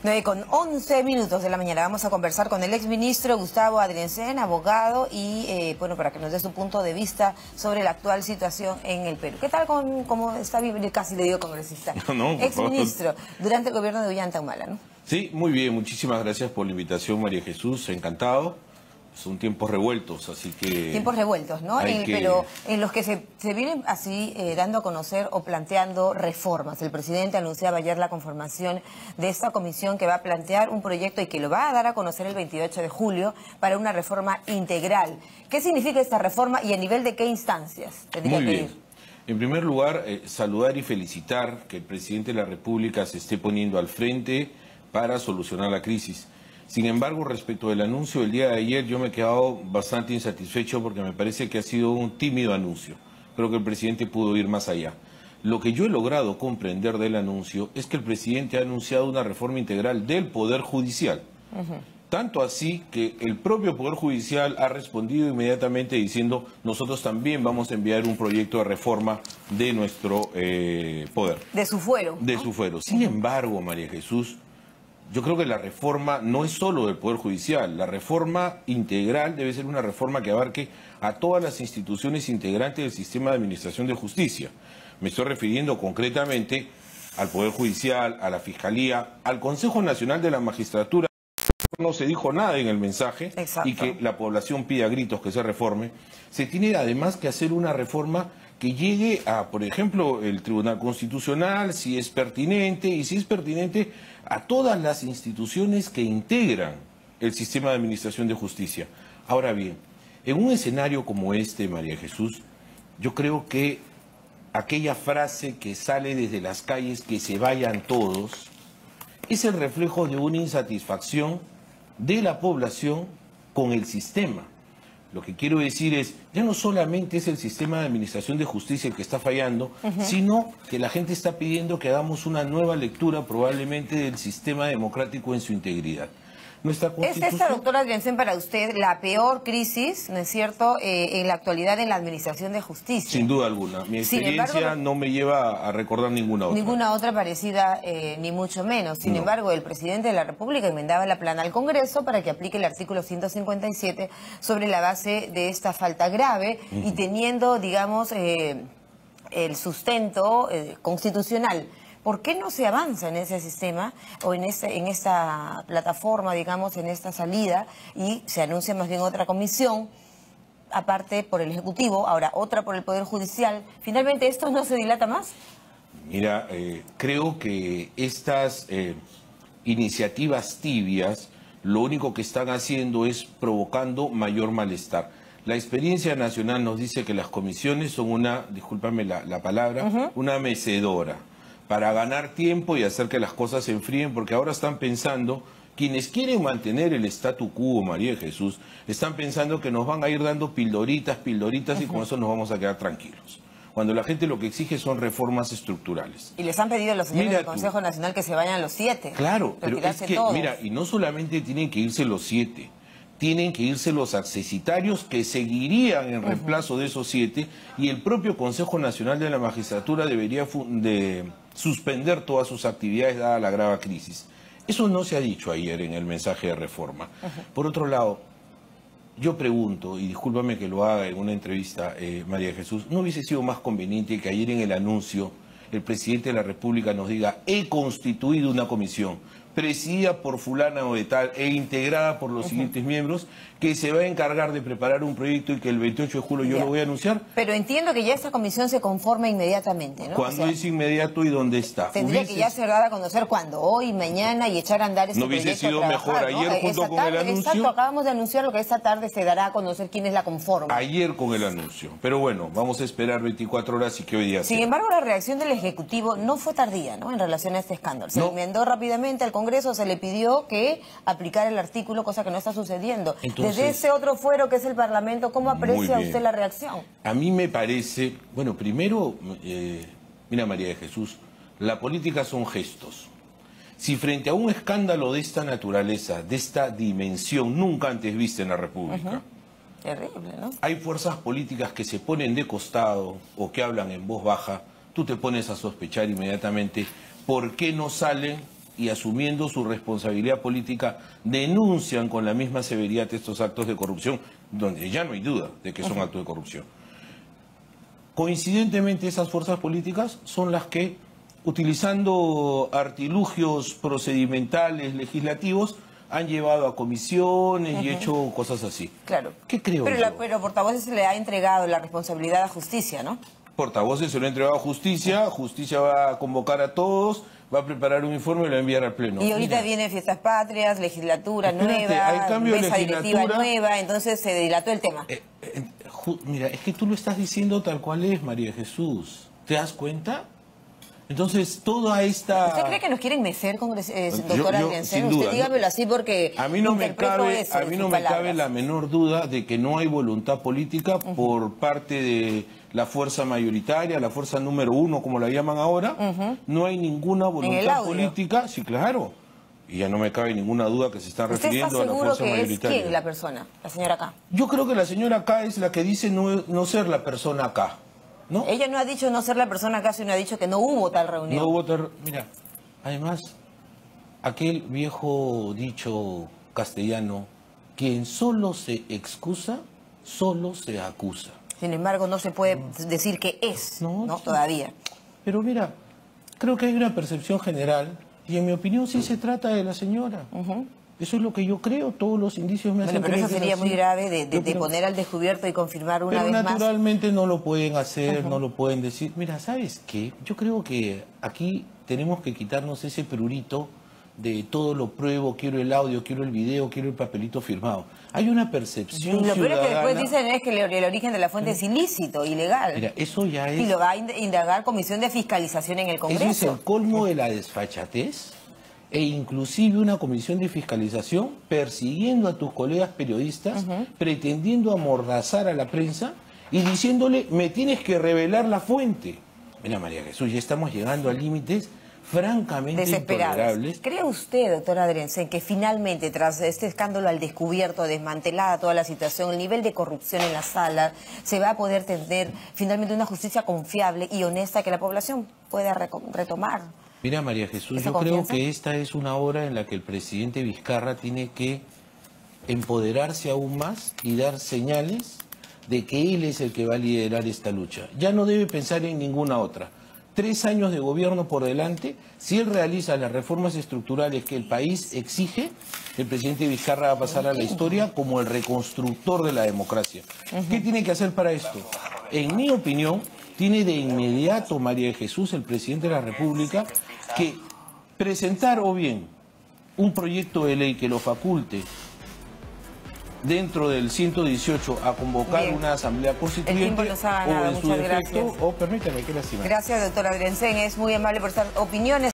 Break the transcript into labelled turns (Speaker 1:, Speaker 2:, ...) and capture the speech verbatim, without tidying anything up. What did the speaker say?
Speaker 1: nueve con once minutos de la mañana vamos a conversar con el exministro Gustavo Adriancén, abogado, y eh, bueno, para que nos dé su punto de vista sobre la actual situación en el Perú. ¿Qué tal? ¿Cómo, cómo está bien? Casi le digo congresista.
Speaker 2: No, no,
Speaker 1: exministro, durante el gobierno de Ollanta Humala, ¿no?
Speaker 2: Sí, muy bien. Muchísimas gracias por la invitación, María Jesús. Encantado. Son tiempos revueltos, así que...
Speaker 1: Tiempos revueltos, ¿no? En,
Speaker 2: que...
Speaker 1: Pero en los que se, se vienen así eh, dando a conocer o planteando reformas. El presidente anunciaba ayer la conformación de esta comisión que va a plantear un proyecto y que lo va a dar a conocer el veintiocho de julio para una reforma integral. ¿Qué significa esta reforma y a nivel de qué instancias tendría
Speaker 2: Muy
Speaker 1: que
Speaker 2: bien.
Speaker 1: ir?
Speaker 2: En primer lugar, eh, saludar y felicitar que el presidente de la República se esté poniendo al frente para solucionar la crisis. Sin embargo, respecto del anuncio del día de ayer, yo me he quedado bastante insatisfecho porque me parece que ha sido un tímido anuncio. Creo que el presidente pudo ir más allá. Lo que yo he logrado comprender del anuncio es que el presidente ha anunciado una reforma integral del Poder Judicial. Uh-huh. Tanto así que el propio Poder Judicial ha respondido inmediatamente diciendo nosotros también vamos a enviar un proyecto de reforma de nuestro eh, poder.
Speaker 1: De su fuero.
Speaker 2: De ¿no? su fuero. Sin uh-huh. embargo, María Jesús, yo creo que la reforma no es solo del Poder Judicial. La reforma integral debe ser una reforma que abarque a todas las instituciones integrantes del sistema de administración de justicia. Me estoy refiriendo concretamente al Poder Judicial, a la Fiscalía, al Consejo Nacional de la Magistratura. No se dijo nada en el mensaje. Exacto. Y que la población pide a gritos que se reforme. Se tiene además que hacer una reforma que llegue a, por ejemplo, el Tribunal Constitucional, si es pertinente, y si es pertinente, a todas las instituciones que integran el sistema de administración de justicia. Ahora bien, en un escenario como este, María Jesús, yo creo que aquella frase que sale desde las calles, que se vayan todos, es el reflejo de una insatisfacción de la población con el sistema. Lo que quiero decir es, ya no solamente es el sistema de administración de justicia el que está fallando, uh-huh. sino que la gente está pidiendo que hagamos una nueva lectura probablemente del sistema democrático en su integridad. Nuestra Constitución...
Speaker 1: ¿Es esta, doctora Adriancén, para usted la peor crisis, no es cierto, eh, en la actualidad en la administración de justicia?
Speaker 2: Sin duda alguna. Mi experiencia embargo, no me lleva a recordar ninguna otra.
Speaker 1: Ninguna otra parecida, eh, ni mucho menos. Sin no. embargo, el presidente de la República enmendaba la plana al Congreso para que aplique el artículo ciento cincuenta y siete sobre la base de esta falta grave uh-huh. y teniendo, digamos, eh, el sustento eh, constitucional. ¿Por qué no se avanza en ese sistema o en, este, en esta plataforma, digamos, en esta salida, y se anuncia más bien otra comisión, aparte por el Ejecutivo, ahora otra por el Poder Judicial? ¿Finalmente esto no se dilata más?
Speaker 2: Mira, eh, creo que estas eh, iniciativas tibias lo único que están haciendo es provocando mayor malestar. La experiencia nacional nos dice que las comisiones son una, discúlpame la, la palabra, uh-huh. una mecedora, para ganar tiempo y hacer que las cosas se enfríen, porque ahora están pensando, quienes quieren mantener el statu quo, María Jesús, están pensando que nos van a ir dando pildoritas, pildoritas, uh-huh. y con eso nos vamos a quedar tranquilos. Cuando la gente lo que exige son reformas estructurales.
Speaker 1: Y les han pedido a los señores
Speaker 2: mira
Speaker 1: del Consejo tú, Nacional que se vayan los siete.
Speaker 2: Claro, pero es que,
Speaker 1: todos.
Speaker 2: mira, y no solamente tienen que irse los siete, tienen que irse los accesitarios que seguirían en reemplazo uh-huh. de esos siete, y el propio Consejo Nacional de la Magistratura debería de suspender todas sus actividades dada la grave crisis. Eso no se ha dicho ayer en el mensaje de reforma. Uh-huh. Por otro lado, yo pregunto, y discúlpame que lo haga en una entrevista, eh, María Jesús, ¿no hubiese sido más conveniente que ayer en el anuncio el presidente de la República nos diga, he constituido una comisión presidida por fulana o de tal e integrada por los uh-huh. siguientes miembros, que se va a encargar de preparar un proyecto y que el veintiocho de julio yo ya. lo voy a anunciar?
Speaker 1: Pero entiendo que ya esa comisión se conforma inmediatamente, ¿no?
Speaker 2: ¿Cuándo o sea, es inmediato y dónde está?
Speaker 1: Tendría ¿Hubieses... que ya ser dada a conocer cuándo, hoy, mañana, y echar a andar ese
Speaker 2: ¿No hubiese
Speaker 1: proyecto
Speaker 2: sido
Speaker 1: trabajar,
Speaker 2: mejor ayer
Speaker 1: ¿no?
Speaker 2: junto
Speaker 1: esta
Speaker 2: con
Speaker 1: tarde,
Speaker 2: el anuncio?
Speaker 1: Exacto, acabamos de anunciar lo que esta tarde se dará a conocer quién es la conforma.
Speaker 2: Ayer con el anuncio. Pero bueno, vamos a esperar veinticuatro horas y que hoy día
Speaker 1: Sin
Speaker 2: sea.
Speaker 1: embargo, la reacción del Ejecutivo no fue tardía, ¿no?, en relación a este escándalo. Se
Speaker 2: no.
Speaker 1: enmendó rápidamente al Congreso, se le pidió que aplicar el artículo, cosa que no está sucediendo. Entonces, desde ese otro fuero que es el Parlamento, ¿cómo aprecia usted la reacción?
Speaker 2: A mí me parece, bueno, primero, eh, mira María de Jesús, la política son gestos. Si frente a un escándalo de esta naturaleza, de esta dimensión, nunca antes vista en la República,
Speaker 1: uh-huh. terrible, ¿no?,
Speaker 2: hay fuerzas políticas que se ponen de costado o que hablan en voz baja, tú te pones a sospechar inmediatamente por qué no salen y asumiendo su responsabilidad política, denuncian con la misma severidad estos actos de corrupción, donde ya no hay duda de que son actos de corrupción. Coincidentemente, esas fuerzas políticas son las que, utilizando artilugios procedimentales, legislativos, han llevado a comisiones uh-huh. y hecho cosas así.
Speaker 1: Claro.
Speaker 2: ¿Qué creo
Speaker 1: pero
Speaker 2: yo?
Speaker 1: La, pero portavoces se le ha entregado la responsabilidad a justicia, ¿no?
Speaker 2: Portavoces se lo ha entregado a justicia, justicia va a convocar a todos, va a preparar un informe y lo va a enviar al pleno.
Speaker 1: Y ahorita Mira. vienen fiestas patrias, legislatura
Speaker 2: Espérate,
Speaker 1: nueva,
Speaker 2: hay cambio
Speaker 1: mesa
Speaker 2: de legislatura
Speaker 1: directiva nueva, entonces se dilató el tema.
Speaker 2: Eh, eh, mira, es que tú lo estás diciendo tal cual es, María Jesús. ¿Te das cuenta? Entonces, toda esta...
Speaker 1: ¿Usted cree que nos quieren mecer, eh, doctora Adriancén?
Speaker 2: Usted
Speaker 1: dígamelo así porque
Speaker 2: a mí no me cabe,
Speaker 1: eso
Speaker 2: a mí no me cabe la menor duda de que no hay voluntad política uh-huh. por parte de la fuerza mayoritaria, la fuerza número uno, como la llaman ahora. Uh-huh. No hay ninguna voluntad política. Sí, claro. Y ya no me cabe ninguna duda que se está refiriendo a la fuerza mayoritaria. ¿Usted está seguro que es quién
Speaker 1: la persona, la señora K?
Speaker 2: Yo creo que la señora K es la que dice no, no ser la persona K. ¿No?
Speaker 1: Ella no ha dicho no ser la persona K, sino ha dicho que no hubo tal reunión.
Speaker 2: No hubo tal... Mira, además, aquel viejo dicho castellano, quien solo se excusa, solo se acusa.
Speaker 1: Sin embargo, no se puede no. decir que es, ¿no? ¿no? Sí. Todavía.
Speaker 2: Pero mira, creo que hay una percepción general, y en mi opinión sí se trata de la señora. Uh-huh. Eso es lo que yo creo, todos los indicios me hacen
Speaker 1: bueno, pero
Speaker 2: creer
Speaker 1: eso sería
Speaker 2: así.
Speaker 1: muy grave de, de, de
Speaker 2: pero,
Speaker 1: poner al descubierto y confirmar una
Speaker 2: pero
Speaker 1: vez más.
Speaker 2: Pero naturalmente no lo pueden hacer,
Speaker 1: uh-huh.
Speaker 2: no lo pueden decir. Mira, ¿sabes qué? Yo creo que aquí tenemos que quitarnos ese prurito de todo lo pruebo, quiero el audio, quiero el video, quiero el papelito firmado. Hay una percepción
Speaker 1: Lo peor
Speaker 2: ciudadana...
Speaker 1: es que después dicen es que el, el origen de la fuente es ilícito, ilegal.
Speaker 2: Mira, eso ya es...
Speaker 1: Y lo va a indagar Comisión de Fiscalización en el Congreso.
Speaker 2: Eso es el colmo de la desfachatez. E inclusive una comisión de fiscalización persiguiendo a tus colegas periodistas, uh-huh. pretendiendo amordazar a la prensa y diciéndole, me tienes que revelar la fuente. Mira, María Jesús, ya estamos llegando a límites francamente intolerables.
Speaker 1: ¿Cree usted, doctora Adriancén, que finalmente, tras este escándalo al descubierto, desmantelada toda la situación, el nivel de corrupción en la sala, se va a poder tener finalmente una justicia confiable y honesta que la población pueda retomar?
Speaker 2: Mira, María Jesús, yo creo que esta es una hora en la que el presidente Vizcarra tiene que empoderarse aún más y dar señales de que él es el que va a liderar esta lucha. Ya no debe pensar en ninguna otra. Tres años de gobierno por delante, si él realiza las reformas estructurales que el país exige, el presidente Vizcarra va a pasar a la historia como el reconstructor de la democracia. ¿Qué tiene que hacer para esto? En mi opinión, tiene de inmediato María Jesús, el presidente de la República, que presentar o bien un proyecto de ley que lo faculte dentro del ciento dieciocho a convocar bien. una asamblea constituyente o en su defecto, o permítame, qué lástima.
Speaker 1: Gracias, doctora Adriancén, es muy amable por estas opiniones.